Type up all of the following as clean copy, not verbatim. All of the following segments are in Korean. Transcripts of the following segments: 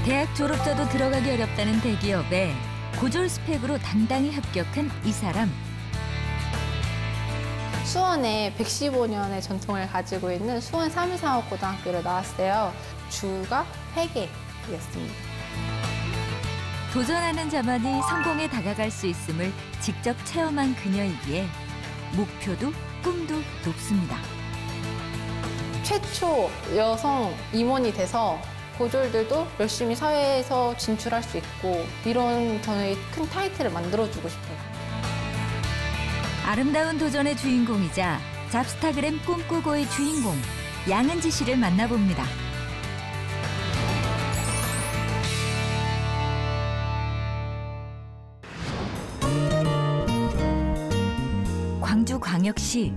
대학 졸업자도 들어가기 어렵다는 대기업에 고졸 스펙으로 당당히 합격한 이 사람. 수원에 115년의 전통을 가지고 있는 수원 3.15고등학교를 나왔어요. 주가 회계였습니다. 도전하는 자만이 성공에 다가갈 수 있음을 직접 체험한 그녀이기에 목표도 꿈도 높습니다. 최초 여성 임원이 돼서 고졸들도 열심히 사회에서 진출할 수 있고 이런 저의 큰 타이틀을 만들어주고 싶어요. 아름다운 도전의 주인공이자 잡스타그램 꿈꾸고의 주인공 양은지 씨를 만나봅니다. 광주광역시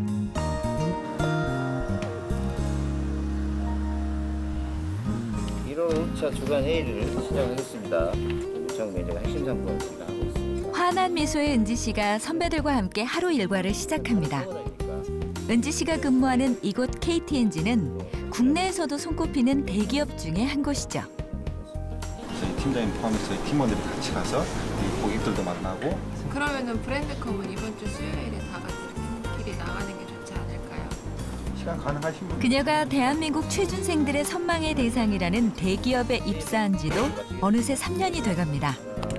주간 회의를 시작하겠습니다. 요청 매니저가 핵심 상품을 진행하고 있습니다. 환한 미소의 은지 씨가 선배들과 함께 하루 일과를 시작합니다. 은지 씨가 근무하는 이곳 KTNG는 국내에서도 손꼽히는 대기업 중에 한 곳이죠. 저희 팀장님 포함해서 팀원들이 같이 가서 고객들도 만나고. 그러면은 브랜드컴은 이번 주 수요일에 다 같이 팀끼리 나가는 게 좋지 않을까요? 시간 가능하신 분. 그녀가 대한민국 취준생들의 선망의 대상이라는 대기업에 입사한 지도 어느새 3년이 돼갑니다.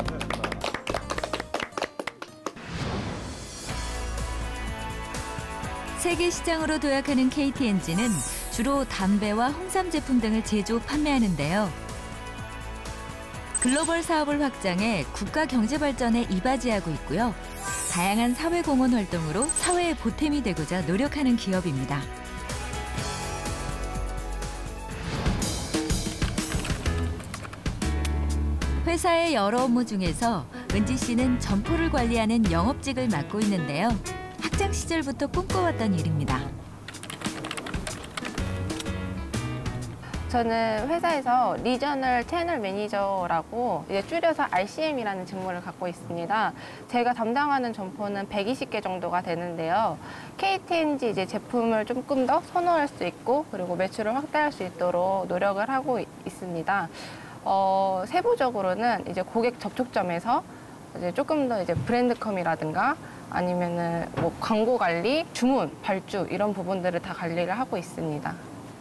세계 시장으로 도약하는 KTNG는 주로 담배와 홍삼 제품 등을 제조, 판매하는데요. 글로벌 사업을 확장해 국가 경제 발전에 이바지하고 있고요. 다양한 사회공헌 활동으로 사회의 보탬이 되고자 노력하는 기업입니다. 회사의 여러 업무 중에서 은지 씨는 점포를 관리하는 영업직을 맡고 있는데요. 학창 시절부터 꿈꿔왔던 일입니다. 저는 회사에서 리저널 채널 매니저라고 이제 줄여서 RCM이라는 직무를 갖고 있습니다. 제가 담당하는 점포는 120개 정도가 되는데요. KTNG 이제 제품을 조금 더 선호할 수 있고 그리고 매출을 확대할 수 있도록 노력을 하고 있습니다. 세부적으로는 이제 고객 접촉점에서 이제 조금 더 이제 브랜드컴이라든가 아니면은 뭐 광고 관리, 주문, 발주 이런 부분들을 다 관리를 하고 있습니다.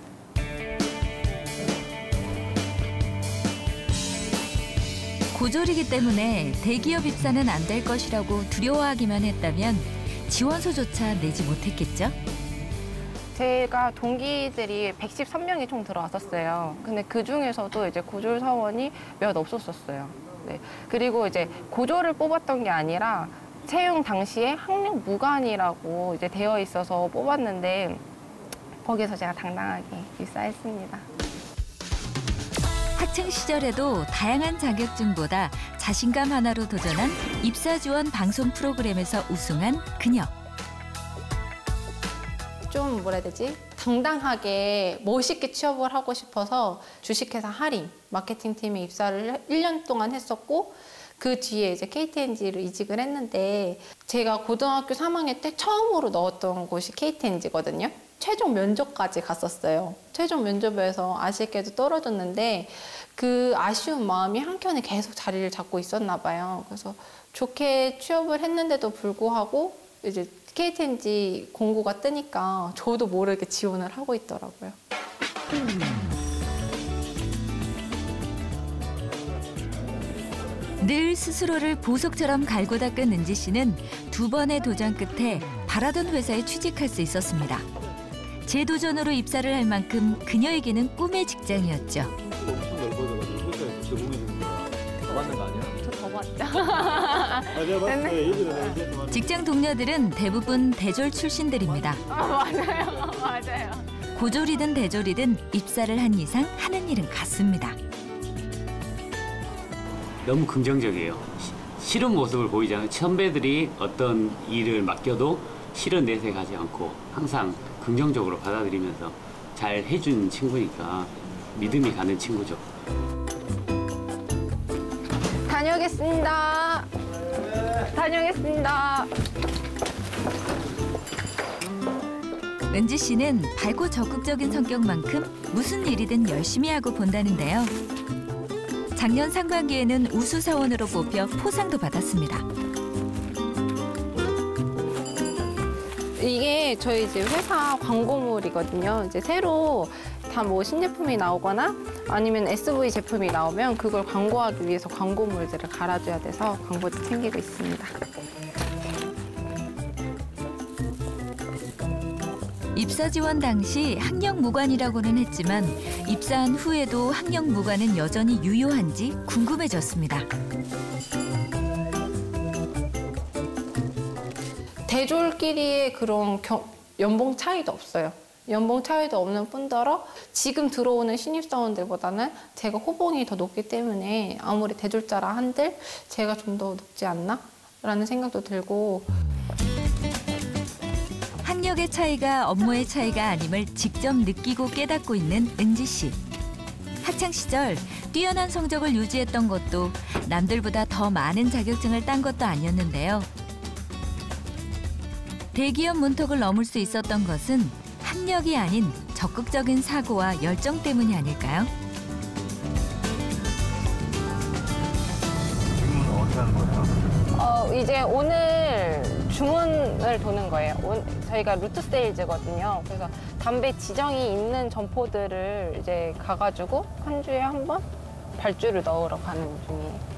고졸이기 때문에 대기업 입사는 안 될 것이라고 두려워하기만 했다면 지원서조차 내지 못했겠죠? 제가 동기들이 113명이 총 들어왔었어요. 근데 그 중에서도 이제 고졸 사원이 몇 없었어요. 네. 그리고 이제 고졸을 뽑았던 게 아니라 채용 당시에 학력 무관이라고 이제 되어 있어서 뽑았는데 거기서 제가 당당하게 입사했습니다. 학창 시절에도 다양한 자격증보다 자신감 하나로 도전한 입사 지원 방송 프로그램에서 우승한 그녀. 좀 뭐라 해야 되지? 당당하게 멋있게 취업을 하고 싶어서 주식회사 할인 마케팅팀에 입사를 1년 동안 했었고 그 뒤에 이제 KTNG를 이직을 했는데 제가 고등학교 3학년 때 처음으로 넣었던 곳이 KTNG거든요. 최종 면접까지 갔었어요. 최종 면접에서 아쉽게도 떨어졌는데 그 아쉬운 마음이 한켠에 계속 자리를 잡고 있었나 봐요. 그래서 좋게 취업을 했는데도 불구하고 이제 KTNG 공고가 뜨니까 저도 모르게 지원을 하고 있더라고요. 늘 스스로를 보석처럼 갈고 닦은 은지 씨는 2번의 도전 끝에 바라던 회사에 취직할 수 있었습니다. 재도전으로 입사를 할 만큼 그녀에게는 꿈의 직장이었죠. 엄청 넓어져가지고 회사에 진짜 몸이 드는 거야. 더 맞는 거 아니야? 저 더 봤죠. 내가 봤을 때 예전에 직장 동료들은 대부분 대졸 출신들입니다. 맞아요. 맞아요. 고졸이든 대졸이든 입사를 한 이상 하는 일은 같습니다. 너무 긍정적이에요. 싫은 모습을 보이지 않아요. 선배들이 어떤 일을 맡겨도 싫은 내색하지 않고 항상 긍정적으로 받아들이면서 잘 해준 친구니까 믿음이 가는 친구죠. 다녀오겠습니다. 다녀오겠습니다. 은지 씨는 밝고 적극적인 성격만큼 무슨 일이든 열심히 하고 본다는데요. 작년 상반기에는 우수 사원으로 뽑혀 포상도 받았습니다. 이게 저희 이제 회사 광고물이거든요. 이제 새로 다 뭐 신제품이 나오거나 아니면 SV 제품이 나오면 그걸 광고하기 위해서 광고물들을 갈아줘야 돼서 광고도 챙기고 있습니다. 입사 지원 당시 학력 무관이라고는 했지만 입사한 후에도 학력 무관은 여전히 유효한지 궁금해졌습니다. 대졸끼리의 그런 연봉 차이도 없어요. 연봉 차이도 없는 뿐더러 지금 들어오는 신입사원들보다는 제가 호봉이 더 높기 때문에 아무리 대졸자라 한들 제가 좀 더 높지 않나? 라는 생각도 들고 학력의 차이가 업무의 차이가 아님을 직접 느끼고 깨닫고 있는 은지 씨. 학창 시절 뛰어난 성적을 유지했던 것도 남들보다 더 많은 자격증을 딴 것도 아니었는데요. 대기업 문턱을 넘을 수 있었던 것은 학력이 아닌 적극적인 사고와 열정 때문이 아닐까요? 지금은 어디 가는 거예요? 이제 오늘 주문을 도는 거예요. 저희가 루트 세일즈거든요. 그래서 담배 지정이 있는 점포들을 이제 가가지고 한 주에 한 번 발주를 넣으러 가는 중이에요.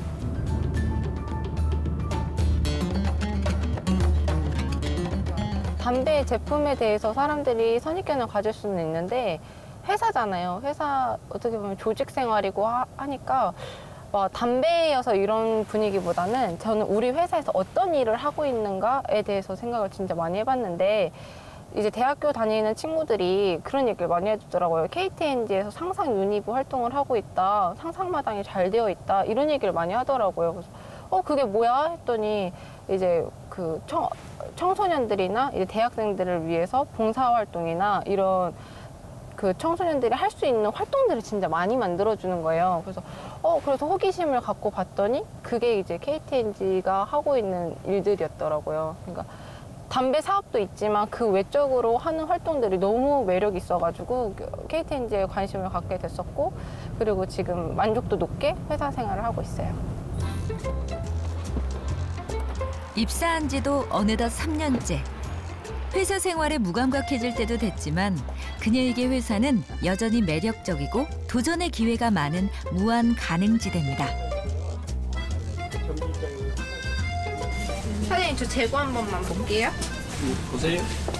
담배 제품에 대해서 사람들이 선입견을 가질 수는 있는데 회사잖아요. 회사 어떻게 보면 조직 생활이고 하니까 담배여서 이런 분위기보다는 저는 우리 회사에서 어떤 일을 하고 있는가에 대해서 생각을 진짜 많이 해봤는데 이제 대학교 다니는 친구들이 그런 얘기를 많이 해주더라고요. KTNG에서 상상 유니브 활동을 하고 있다. 상상마당이 잘 되어 있다. 이런 얘기를 많이 하더라고요. 그래서 그게 뭐야? 했더니 이제 그 청소년들이나 이제 대학생들을 위해서 봉사활동이나 이런 그 청소년들이 할 수 있는 활동들을 진짜 많이 만들어주는 거예요. 그래서 호기심을 갖고 봤더니 그게 이제 KTNG가 하고 있는 일들이었더라고요. 그러니까 담배 사업도 있지만 그 외적으로 하는 활동들이 너무 매력이 있어가지고 KTNG에 관심을 갖게 됐었고 그리고 지금 만족도 높게 회사 생활을 하고 있어요. 입사한 지도 어느덧 3년째. 회사 생활에 무감각해질 때도 됐지만 그녀에게 회사는 여전히 매력적이고 도전의 기회가 많은 무한 가능지대입니다. 사장님, 저 재고 한 번만 볼게요. 보세요.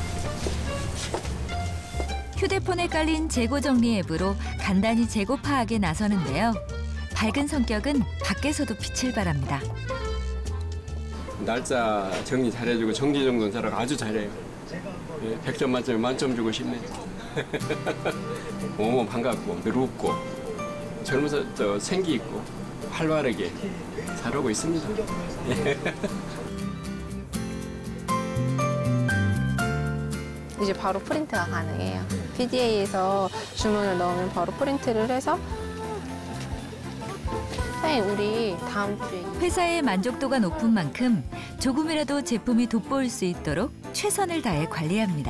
휴대폰에 깔린 재고 정리 앱으로 간단히 재고 파악에 나서는데요. 밝은 성격은 밖에서도 빛을 발합니다. 날짜 정리 잘해주고 정리 정돈 잘하고 아주 잘해요. 100점 만점에 만점 주고 싶네. 너무 반갑고 늘 웃고 젊어서 생기 있고 활발하게 잘하고 있습니다. 이제 바로 프린트가 가능해요. PDA에서 주문을 넣으면 바로 프린트를 해서 사장님, 우리 다음 주에 회사의 만족도가 높은 만큼 조금이라도 제품이 돋보일 수 있도록 최선을 다해 관리합니다.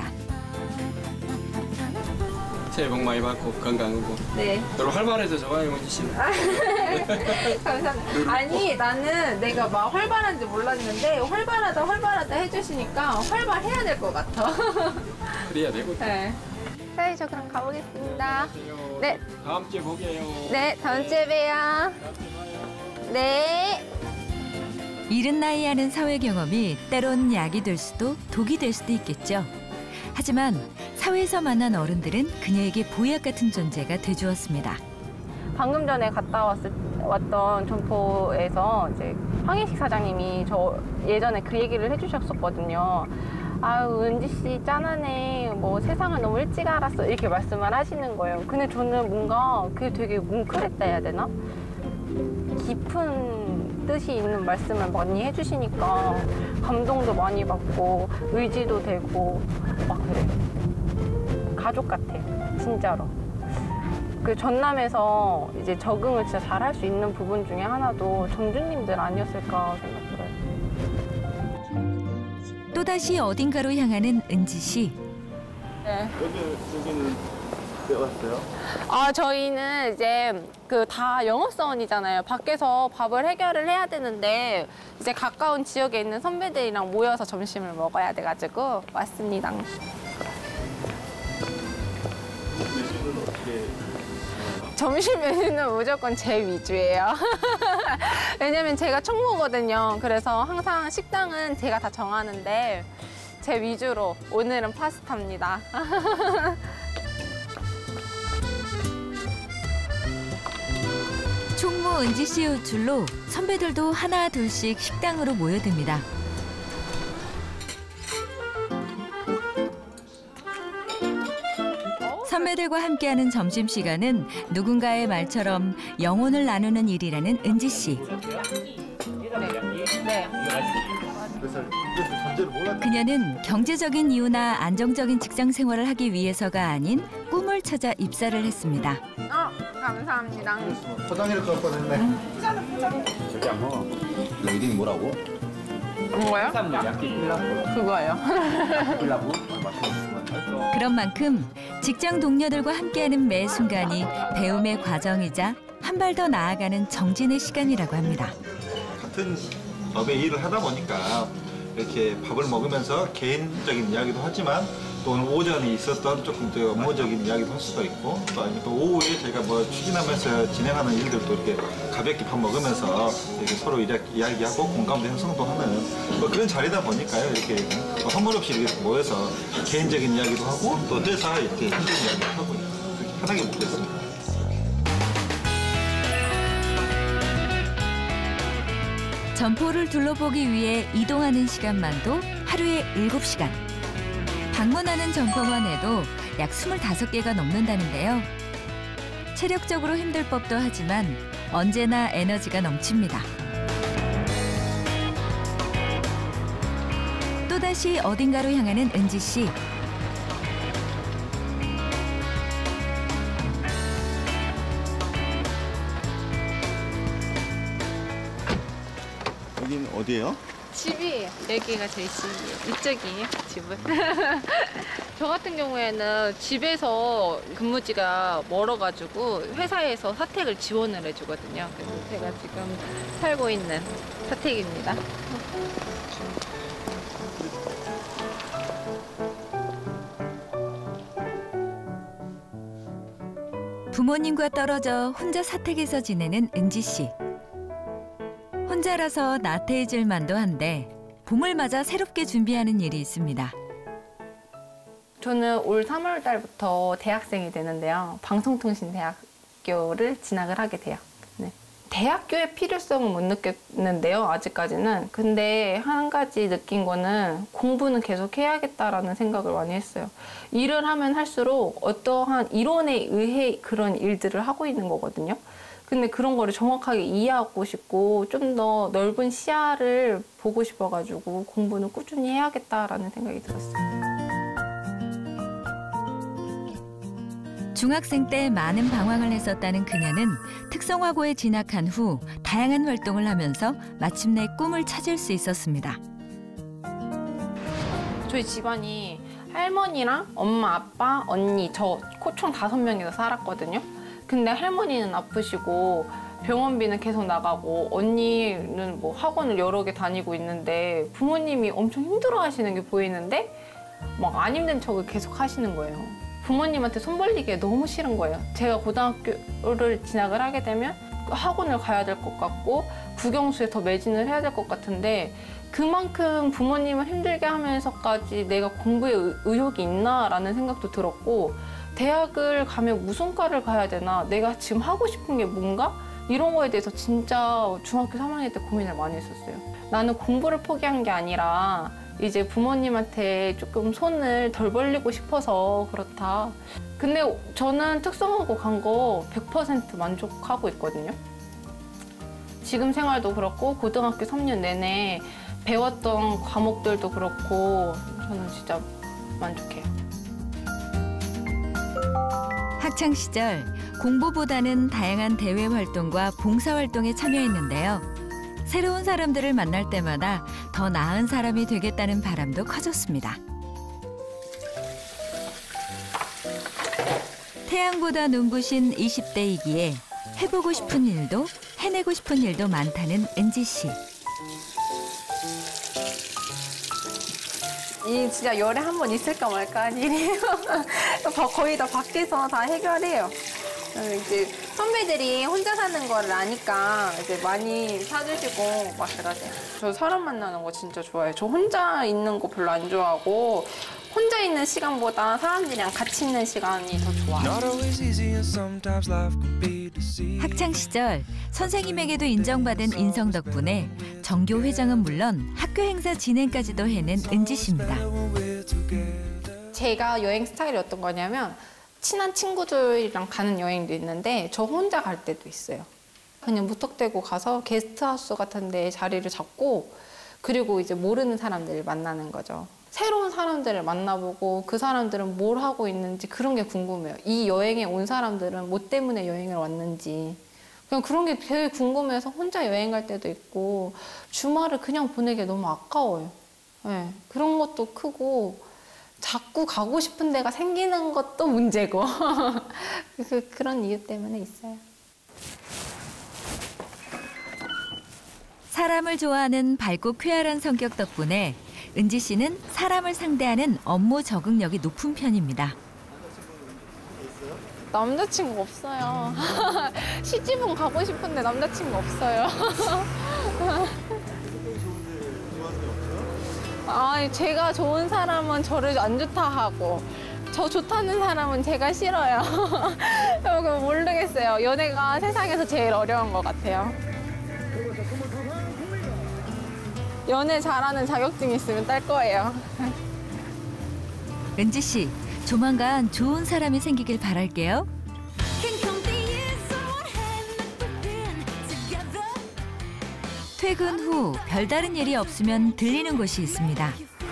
새해 복 많이 받고 건강하고 네. 늘 활발해서 좋아요, 은지 씨. 감사합니다. 아니, 나는 내가 막 활발한지 몰랐는데 활발하다 해주시니까 활발해야 될 것 같아. 그래야 되고. 네. 사장님, 저 그럼 가보겠습니다. 네. 다음 주에 보게요. 네, 다음 주에 봬요. 네. 이른 나이에 하는 사회 경험이 때론 약이 될 수도 독이 될 수도 있겠죠. 하지만 사회에서 만난 어른들은 그녀에게 보약 같은 존재가 돼주었습니다. 방금 전에 갔다 왔던 점포에서 이제 황희식 사장님이 저 예전에 그 얘기를 해주셨었거든요. 아유, 은지 씨 짠하네. 뭐 세상을 너무 일찍 알았어. 이렇게 말씀을 하시는 거예요. 근데 저는 뭔가 그게 되게 뭉클했다 해야 되나? 깊은 뜻이 있는 말씀을 많이 해주시니까 감동도 많이 받고 의지도 되고 막 그래요. 가족 같아요. 진짜로. 그 전남에서 이제 적응을 진짜 잘 할 수 있는 부분 중에 하나도 점주님들 아니었을까 생각해요. 또다시 어딘가로 향하는 은지 씨. 네. 여기는 배웠어요? 저희는 이제 그 다 영업사원이잖아요. 밖에서 밥을 해결을 해야 되는데 이제 가까운 지역에 있는 선배들이랑 모여서 점심을 먹어야 돼가지고 왔습니다. 점심 메뉴는 무조건 제 위주예요. 왜냐면 제가 총무거든요. 그래서 항상 식당은 제가 다 정하는데 제 위주로 오늘은 파스타입니다. 총무 은지 씨의 호출로 선배들도 하나 둘씩 식당으로 모여듭니다. 선배들과 함께하는 점심시간은 누군가의 말처럼 영혼을 나누는 일이라는 은지 씨. 네. 그녀는 경제적인 이유나 안정적인 직장 생활을 하기 위해서가 아닌 꿈을 찾아 입사를 했습니다. 감사합니다. 포장해를 걸 뻔했네. 절대 안 먹어. 이거 이름이 뭐라고? 뭐요? 야끼 필라프. 그거예요. 필라프? 그런 만큼 직장 동료들과 함께하는 매 순간이 배움의 과정이자 한 발 더 나아가는 정진의 시간이라고 합니다. 같은 업의 일을 하다 보니까 이렇게 밥을 먹으면서 개인적인 이야기도 하지만 또 오늘 오전에 있었던 조금 더 업무적인 이야기도 할 수도 있고 또 아니면 또 오후에 저희가 뭐 추진하면서 진행하는 일들도 이렇게 가볍게 밥 먹으면서 이렇게 서로 이야기하고 공감도 형성도 하는 뭐 그런 자리다 보니까요. 이렇게 뭐 허물없이 이렇게 모여서 개인적인 이야기도 하고 또 회사 이렇게 힘든 이야기도 하고 이렇게 편하게 먹고 있습니다. 점포를 둘러보기 위해 이동하는 시간만도 하루에 7시간. 방문하는 점포만 해도 약 25개가 넘는다는데요. 체력적으로 힘들 법도 하지만 언제나 에너지가 넘칩니다. 또다시 어딘가로 향하는 은지 씨. 여기는 어디예요? 집이 여기가 저희 집이에요. 이쪽이에요, 집은. 저 같은 경우에는 집에서 근무지가 멀어가지고 회사에서 사택을 지원을 해주거든요. 그래서 제가 지금 살고 있는 사택입니다. 부모님과 떨어져 혼자 사택에서 지내는 은지 씨. 혼자라서 나태해질 만도 한데 봄을 맞아 새롭게 준비하는 일이 있습니다. 저는 올 3월 달부터 대학생이 되는데요. 방송통신대학교를 진학을 하게 돼요. 네. 대학교의 필요성은 못 느꼈는데요, 아직까지는. 근데 한 가지 느낀 거는 공부는 계속 해야겠다라는 생각을 많이 했어요. 일을 하면 할수록 어떠한 이론에 의해 그런 일들을 하고 있는 거거든요. 근데 그런 거를 정확하게 이해하고 싶고 좀 더 넓은 시야를 보고 싶어가지고 공부는 꾸준히 해야겠다라는 생각이 들었어요. 중학생 때 많은 방황을 했었다는 그녀는 특성화고에 진학한 후 다양한 활동을 하면서 마침내 꿈을 찾을 수 있었습니다. 저희 집안이 할머니랑 엄마, 아빠, 언니, 저 총 5명이서 살았거든요. 근데 할머니는 아프시고 병원비는 계속 나가고 언니는 뭐 학원을 여러 개 다니고 있는데 부모님이 엄청 힘들어 하시는 게 보이는데 막 안 힘든 척을 계속 하시는 거예요. 부모님한테 손 벌리기가 너무 싫은 거예요. 제가 고등학교를 진학을 하게 되면 학원을 가야 될 것 같고 국영수에 더 매진을 해야 될 것 같은데 그만큼 부모님을 힘들게 하면서까지 내가 공부에 의욕이 있나라는 생각도 들었고 대학을 가면 무슨 과를 가야 되나 내가 지금 하고 싶은 게 뭔가 이런 거에 대해서 진짜 중학교 3학년 때 고민을 많이 했었어요. 나는 공부를 포기한 게 아니라 이제 부모님한테 조금 손을 덜 벌리고 싶어서 그렇다. 근데 저는 특성화고 간 거 100% 만족하고 있거든요. 지금 생활도 그렇고 고등학교 3년 내내 배웠던 과목들도 그렇고 저는 진짜 만족해요. 학창 시절 공부보다는 다양한 대외 활동과 봉사 활동에 참여했는데요. 새로운 사람들을 만날 때마다 더 나은 사람이 되겠다는 바람도 커졌습니다. 태양보다 눈부신 20대이기에 해보고 싶은 일도 해내고 싶은 일도 많다는 은지 씨. 이 진짜 열에 한 번 있을까 말까 한 일이에요. 거의 다 밖에서 다 해결해요. 이제 선배들이 혼자 사는 걸 아니까 이제 많이 사주시고 막 그러세요. 저 사람 만나는 거 진짜 좋아해요. 저 혼자 있는 거 별로 안 좋아하고 혼자 있는 시간보다 사람들이랑 같이 있는 시간이 더 좋아요. 학창 시절 선생님에게도 인정받은 인성 덕분에 정교 회장은 물론 학교 행사 진행까지도 해낸 은지 씨입니다. 제가 여행 스타일이 어떤 거냐면 친한 친구들이랑 가는 여행도 있는데 저 혼자 갈 때도 있어요. 그냥 무턱대고 가서 게스트하우스 같은 데 자리를 잡고 그리고 이제 모르는 사람들을 만나는 거죠. 새로운 사람들을 만나보고 그 사람들은 뭘 하고 있는지 그런 게 궁금해요. 이 여행에 온 사람들은 뭐 때문에 여행을 왔는지 그냥 그런 게 되게 궁금해서 혼자 여행 갈 때도 있고 주말을 그냥 보내기 너무 아까워요. 네, 그런 것도 크고 자꾸 가고 싶은 데가 생기는 것도 문제고 그런 이유 때문에 있어요. 사람을 좋아하는 밝고 쾌활한 성격 덕분에 은지 씨는 사람을 상대하는 업무 적응력이 높은 편입니다. 남자친구 없어요. 시집은 가고 싶은데 남자친구 없어요. 아, 제가 좋은 사람은 저를 안 좋다 하고 저 좋다는 사람은 제가 싫어요. 모르겠어요. 연애가 세상에서 제일 어려운 것 같아요. 연애 잘하는 자격증 있으면 딸 거예요. 은지 씨, 조만간 좋은 사람이 생기길 바랄게요. 퇴근 후 별다른 일이 없으면 들리는 곳이 있습니다.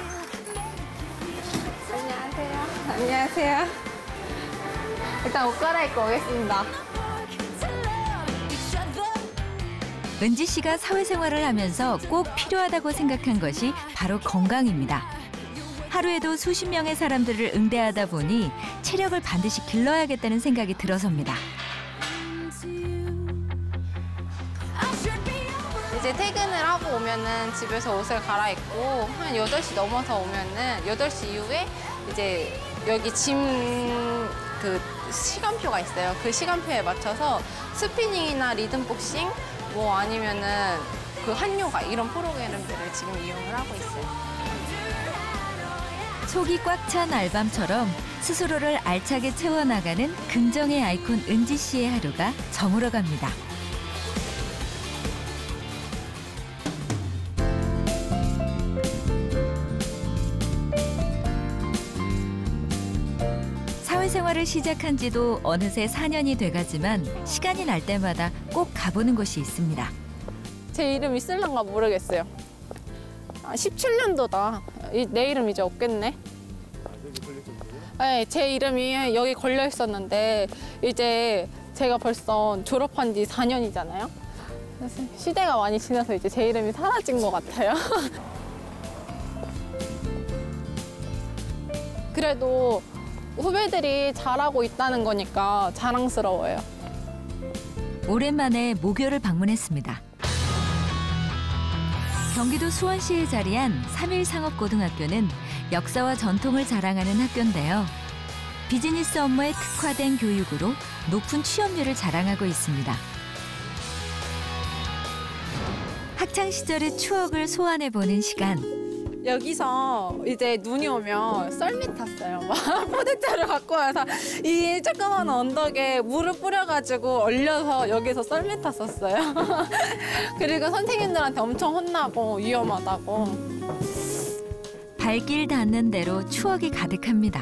안녕하세요. 안녕하세요. 일단 옷 갈아입고 오겠습니다. 은지 씨가 사회생활을 하면서 꼭 필요하다고 생각한 것이 바로 건강입니다. 하루에도 수십 명의 사람들을 응대하다 보니 체력을 반드시 길러야겠다는 생각이 들어섭니다. 이제 퇴근을 하고 오면은 집에서 옷을 갈아입고 한 8시 넘어서 오면은 8시 이후에 이제 여기 짐 그 시간표가 있어요. 그 시간표에 맞춰서 스피닝이나 리듬복싱 뭐 아니면은 그 한요가 이런 프로그램들을 지금 이용을 하고 있어요. 속이 꽉 찬 알밤처럼 스스로를 알차게 채워나가는 긍정의 아이콘 은지 씨의 하루가 저물어갑니다. 사회생활을 시작한 지도 어느새 4년이 돼가지만 시간이 날 때마다 꼭 가보는 곳이 있습니다. 제 이름 있을란가 모르겠어요. 17년도다. 내 이름 이제 없겠네. 네, 제 이름이 여기 걸려 있었는데 이제 제가 벌써 졸업한 지 4년이잖아요. 그래서 시대가 많이 지나서 이제 제 이름이 사라진 것 같아요. 그래도 후배들이 잘하고 있다는 거니까 자랑스러워요. 오랜만에 모교를 방문했습니다. 경기도 수원시에 자리한 3일상업고등학교는 역사와 전통을 자랑하는 학교인데요. 비즈니스 업무에 특화된 교육으로 높은 취업률을 자랑하고 있습니다. 학창 시절의 추억을 소환해보는 시간. 여기서 이제 눈이 오면 썰매 탔어요. 막 포대자루 갖고 와서 이 조그만 언덕에 물을 뿌려가지고 얼려서 여기서 썰매 탔었어요. 그리고 선생님들한테 엄청 혼나고 위험하다고. 발길 닿는 대로 추억이 가득합니다.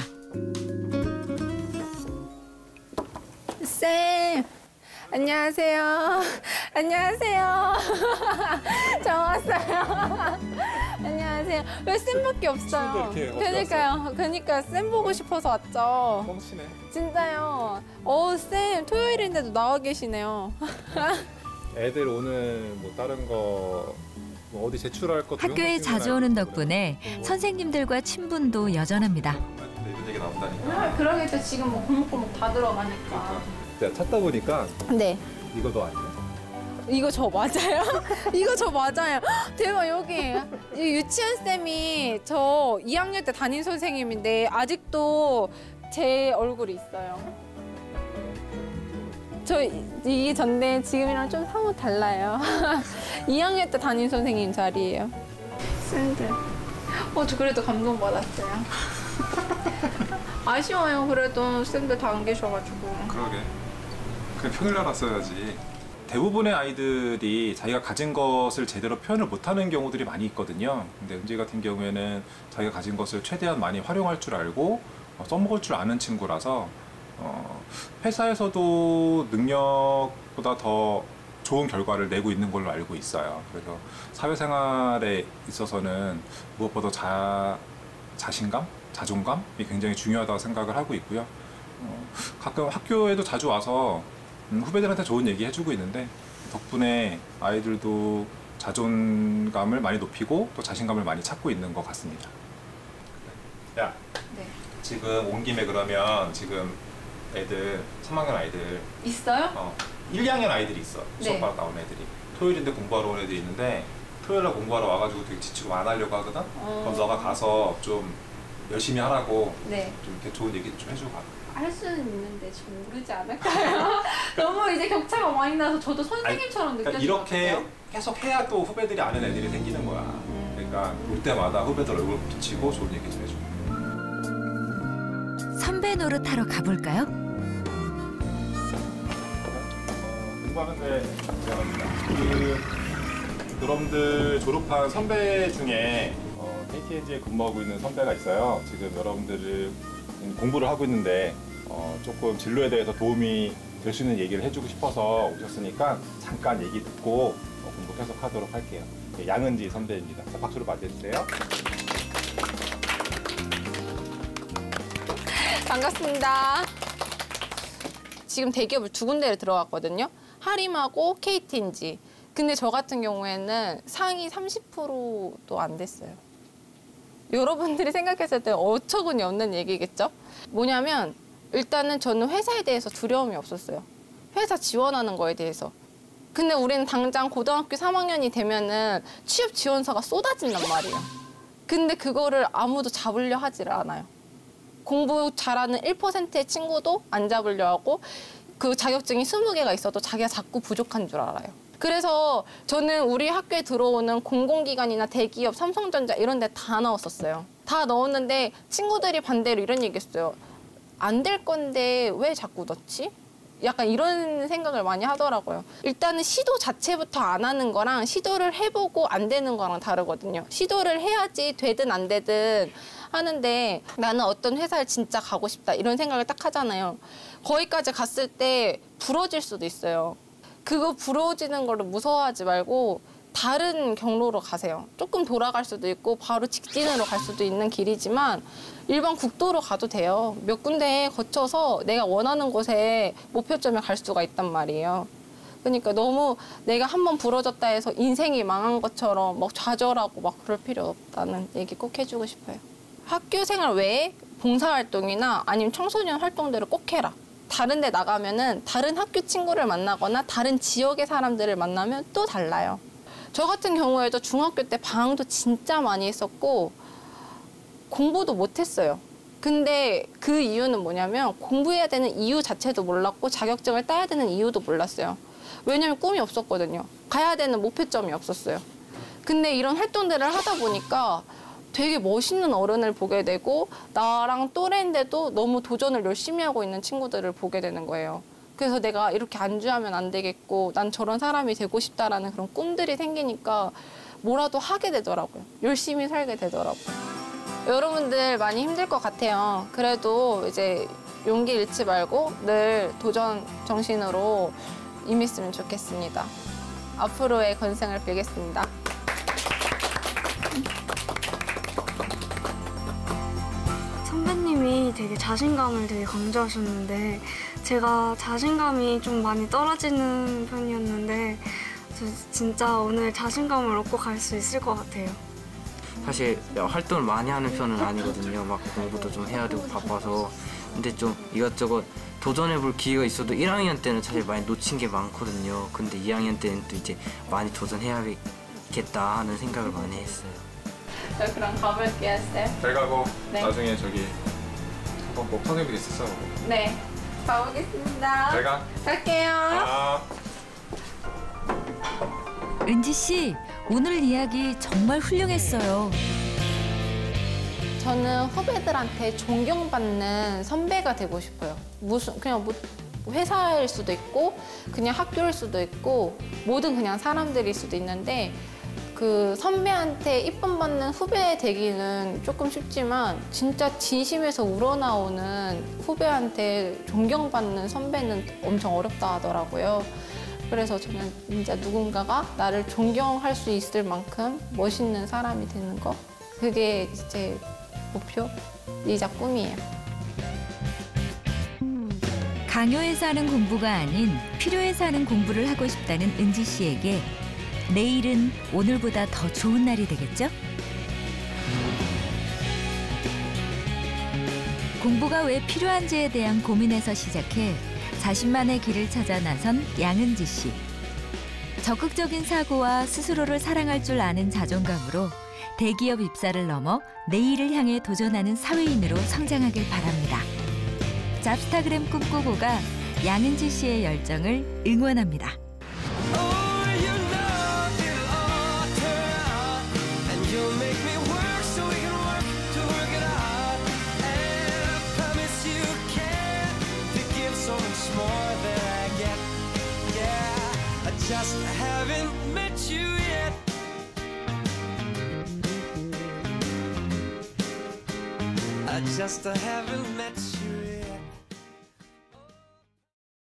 쌤, 안녕하세요. 안녕하세요. 저 왔어요. 안녕하세요. 왜 쌤밖에 없어요? 그러니까 쌤 보고 싶어서 왔죠. 뻥치네. 진짜요. 쌤 토요일인데도 나와 계시네요. 애들 오늘 뭐 다른 거뭐 어디 제출할 것도 학교에 자주 오는 덕분에 선생님들과 친분도 여전합니다. 이런 얘기 나온다니까. 그러겠죠. 지금 뭐 골목골목 다 들어가니까. 그러니까 제가 찾다 보니까 네. 이거도 아니에요. 이거 저 맞아요? 이거 저 맞아요. 대박, 여기 유치원 쌤이 저 2학년 때 담임 선생님인데 아직도 제 얼굴이 있어요. 저 이게 전데 지금이랑 좀 사뭇 달라요. 2학년 때 담임 선생님 자리예요. 쌤들. 저 그래도 감동받았어요. 아쉬워요. 그래도 쌤들 다 안 계셔가지고. 그러게. 그냥 평일날 왔어야지. 대부분의 아이들이 자기가 가진 것을 제대로 표현을 못하는 경우들이 많이 있거든요. 근데 은지 같은 경우에는 자기가 가진 것을 최대한 많이 활용할 줄 알고 써먹을 줄 아는 친구라서 회사에서도 능력보다 더 좋은 결과를 내고 있는 걸로 알고 있어요. 그래서 사회생활에 있어서는 무엇보다 자신감, 자존감이 굉장히 중요하다고 생각을 하고 있고요. 가끔 학교에도 자주 와서 후배들한테 좋은 얘기 해주고 있는데 덕분에 아이들도 자존감을 많이 높이고 또 자신감을 많이 찾고 있는 것 같습니다. 야, 네. 지금 온 김에 그러면 지금 애들 3학년 아이들 있어요? 1, 2학년 아이들이 있어. 네. 수업받아 나온 애들이. 토요일인데 공부하러 온 애들이 있는데 토요일날 공부하러 와가지고 되게 지치고 안 하려고 하거든? 그럼 너가 가서 좀 열심히 하라고 네. 좀 이렇게 좋은 얘기 좀 해주고 가. 할 수는 있는데 좀 모르지 않을까요? 너무 이제 격차가 많이 나서 저도 선생님처럼 그러니까 느껴지는 것 이렇게 같아요. 계속 해야 또 후배들이 아는 애들이 생기는 거야. 그러니까 볼 때마다 후배들 얼굴 비치고 좋은 얘기 좀 해주고. 선배 노릇하러 가볼까요? 공부하는데 미안합니다. 여러분들 졸업한 선배 중에 KTNG에 근무하고 있는 선배가 있어요. 지금 여러분들을 공부를 하고 있는데 조금 진로에 대해서 도움이 될 수 있는 얘기를 해주고 싶어서 오셨으니까 잠깐 얘기 듣고 공부 계속하도록 할게요. 양은지 선배입니다. 자, 박수로 맞이해주세요. 반갑습니다. 지금 대기업을 2군데를 들어갔거든요. 하림하고 KTNG. 근데 저 같은 경우에는 상위 30%도 안 됐어요. 여러분들이 생각했을 때 어처구니 없는 얘기겠죠? 뭐냐면 일단은 저는 회사에 대해서 두려움이 없었어요. 회사 지원하는 거에 대해서. 근데 우리는 당장 고등학교 3학년이 되면은 취업 지원서가 쏟아진단 말이에요. 근데 그거를 아무도 잡으려 하지를 않아요. 공부 잘하는 1%의 친구도 안 잡으려 하고 그 자격증이 20개가 있어도 자기가 자꾸 부족한 줄 알아요. 그래서 저는 우리 학교에 들어오는 공공기관이나 대기업, 삼성전자 이런 데 다 넣었었어요. 다 넣었는데 친구들이 반대로 이런 얘기했어요. 안 될 건데 왜 자꾸 넣지? 약간 이런 생각을 많이 하더라고요. 일단은 시도 자체부터 안 하는 거랑 시도를 해보고 안 되는 거랑 다르거든요. 시도를 해야지 되든 안 되든 하는데 나는 어떤 회사를 진짜 가고 싶다 이런 생각을 딱 하잖아요. 거기까지 갔을 때 부러질 수도 있어요. 그거 부러지는 거를 무서워하지 말고 다른 경로로 가세요. 조금 돌아갈 수도 있고 바로 직진으로 갈 수도 있는 길이지만 일반 국도로 가도 돼요. 몇 군데 거쳐서 내가 원하는 곳에 목표점에 갈 수가 있단 말이에요. 그러니까 너무 내가 한번 부러졌다 해서 인생이 망한 것처럼 막 좌절하고 막 그럴 필요 없다는 얘기 꼭 해주고 싶어요. 학교 생활 외에 봉사활동이나 아니면 청소년 활동들을 꼭 해라. 다른 데 나가면은 다른 학교 친구를 만나거나 다른 지역의 사람들을 만나면 또 달라요. 저 같은 경우에도 중학교 때 방황도 진짜 많이 했었고 공부도 못했어요. 근데 그 이유는 뭐냐면 공부해야 되는 이유 자체도 몰랐고 자격증을 따야 되는 이유도 몰랐어요. 왜냐면 꿈이 없었거든요. 가야 되는 목표점이 없었어요. 근데 이런 활동들을 하다 보니까 되게 멋있는 어른을 보게 되고 나랑 또래인데도 너무 도전을 열심히 하고 있는 친구들을 보게 되는 거예요. 그래서 내가 이렇게 안주하면 안 되겠고 난 저런 사람이 되고 싶다라는 그런 꿈들이 생기니까 뭐라도 하게 되더라고요. 열심히 살게 되더라고요. 여러분들 많이 힘들 것 같아요. 그래도 이제 용기 잃지 말고 늘 도전 정신으로 임했으면 좋겠습니다. 앞으로의 건승을 빌겠습니다. 선배님이 되게 자신감을 되게 강조하셨는데 제가 자신감이 좀 많이 떨어지는 편이었는데 저 진짜 오늘 자신감을 얻고 갈 수 있을 것 같아요. 사실 활동을 많이 하는 편은 아니거든요. 막 공부도 좀 해야 되고 바빠서. 근데 좀 이것저것 도전해볼 기회가 있어도 1학년 때는 사실 많이 놓친 게 많거든요. 근데 2학년 때는 또 이제 많이 도전해야겠다 하는 생각을 많이 했어요. 저 그럼 가볼게요, 쌤. 잘 가고 네. 나중에 저기 한번 꼭 선생님들 있었어. 네, 가보겠습니다. 잘 가. 갈게요. 아. 은지 씨, 오늘 이야기 정말 훌륭했어요. 저는 후배들한테 존경받는 선배가 되고 싶어요. 그냥 뭐 회사일 수도 있고 그냥 학교일 수도 있고 모든 그냥 사람들일 수도 있는데 그 선배한테 이쁨 받는 후배 되기는 조금 쉽지만 진짜 진심에서 우러나오는 후배한테 존경받는 선배는 엄청 어렵다 하더라고요. 그래서 저는 진짜 누군가가 나를 존경할 수 있을 만큼 멋있는 사람이 되는 거, 그게 제 목표이자 꿈이에요. 강요해서 하는 공부가 아닌 필요해서 하는 공부를 하고 싶다는 은지 씨에게 내일은 오늘보다 더 좋은 날이 되겠죠? 공부가 왜 필요한지에 대한 고민에서 시작해 자신만의 길을 찾아 나선 양은지 씨. 적극적인 사고와 스스로를 사랑할 줄 아는 자존감으로 대기업 입사를 넘어 내일을 향해 도전하는 사회인으로 성장하길 바랍니다. 잡스타그램 꿈꾸고가 양은지 씨의 열정을 응원합니다. Just haven't met you yet. I just haven't met you.